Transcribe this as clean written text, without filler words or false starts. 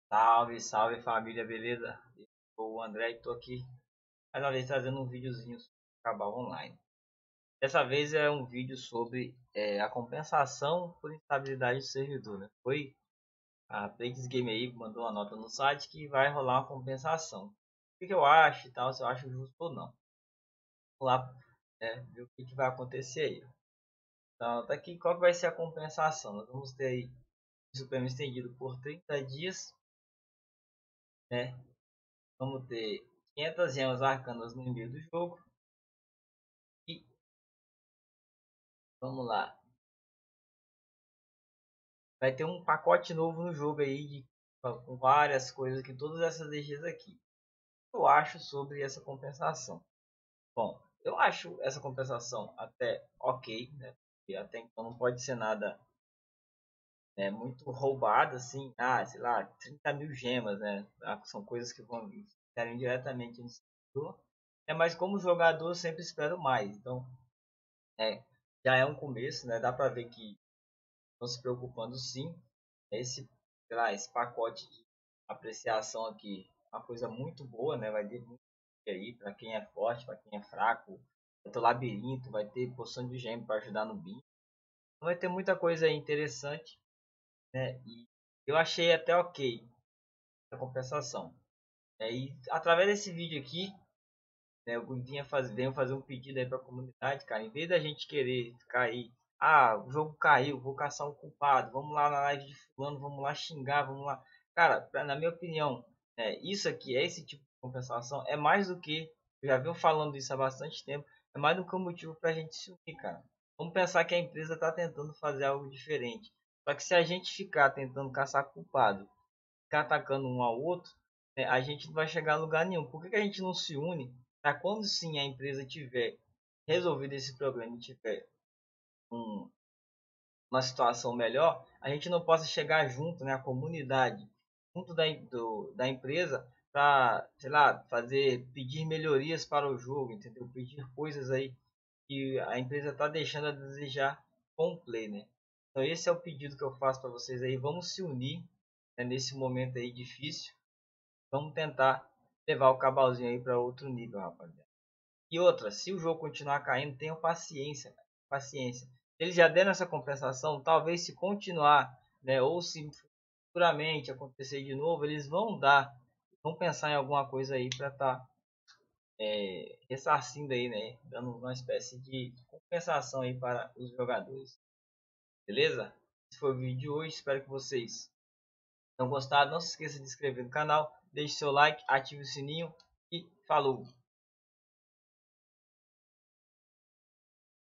Salve, salve família, beleza? Eu sou o André e tô aqui mais uma vez trazendo um videozinho sobre Cabal Online. Dessa vez é um vídeo sobre a compensação por instabilidade do servidor, né? Foi a Playx Game aí que mandou uma nota no site que vai rolar uma compensação. O que eu acho e tal, se eu acho justo ou não. Vamos lá, ver o que vai acontecer aí. Então, tá aqui qual que vai ser a compensação. Nós vamos ter aí o Supremo estendido por 30 dias, né? Vamos ter 500 gemas arcanas no e-mail do jogo. E vamos lá. Vai ter um pacote novo no jogo aí com várias coisas que todas essas DGs aqui. O que eu acho sobre essa compensação? Bom, eu acho essa compensação até ok, né? E até então não pode ser nada muito roubado assim. Ah, sei lá, 30 mil gemas, né? São coisas que vão estarem diretamente no servidor. Mas como jogador eu sempre espero mais. Então, é, já é um começo, né? Dá pra ver que estão se preocupando sim. Esse, sei lá, esse pacote de apreciação aqui é uma coisa muito boa, né? Vai ter muito aí para quem é forte, para quem é fraco. Vai ter o labirinto, vai ter poção de gêmeo para ajudar no BIM. Então vai ter muita coisa aí interessante, né? E eu achei até ok a compensação. E através desse vídeo aqui, né, eu venho fazer um pedido aí para a comunidade, cara. Em vez da gente querer ficar aí, ah, o jogo caiu, vou caçar um culpado, vamos lá na live de fulano, vamos lá xingar, vamos lá. Cara, na minha opinião, isso aqui, esse tipo de compensação, é mais do que, eu já venho falando isso há bastante tempo, é mais do que um motivo para a gente se unir, cara. Vamos pensar que a empresa está tentando fazer algo diferente. Só que se a gente ficar tentando caçar culpado, ficar atacando um ao outro, a gente não vai chegar a lugar nenhum. Por que a gente não se une para quando sim a empresa tiver resolvido esse problema e tiver um, uma situação melhor, a gente não possa chegar junto, né, a comunidade, junto da empresa para, sei lá, pedir melhorias para o jogo, entendeu? Pedir coisas aí que a empresa está deixando a desejar com o play, né? Então esse é o pedido que eu faço para vocês aí. Vamos se unir, né, nesse momento aí difícil. Vamos tentar levar o cabalzinho aí para outro nível, rapaziada. E outra, se o jogo continuar caindo, tenham paciência, cara. Paciência. Eles já deram essa compensação, talvez se continuar, né, ou se futuramente acontecer de novo, eles vão vão pensar em alguma coisa aí para estar ressarcindo aí, né, dando uma espécie de compensação aí para os jogadores. Beleza? Esse foi o vídeo de hoje, espero que vocês tenham gostado. Não se esqueça de se inscrever no canal, deixe seu like, ative o sininho e falou!